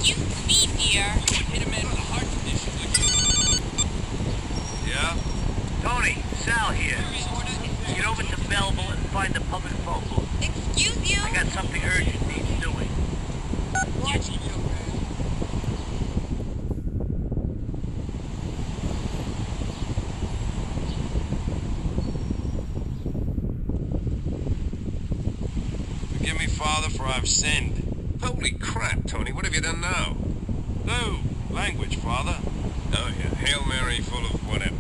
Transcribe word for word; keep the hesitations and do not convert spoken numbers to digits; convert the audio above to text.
Excuse me, dear. You would hit a man with a heart condition, would you? Yeah? Tony, Sal here. Get over to Belleville and find the public phone booth. Excuse you? I got something urgent needs doing. Yes. Forgive me, Father, for I've sinned. Holy crap, Tony, what have you done now? No, language, Father. Oh, yeah, Hail Mary full of whatever.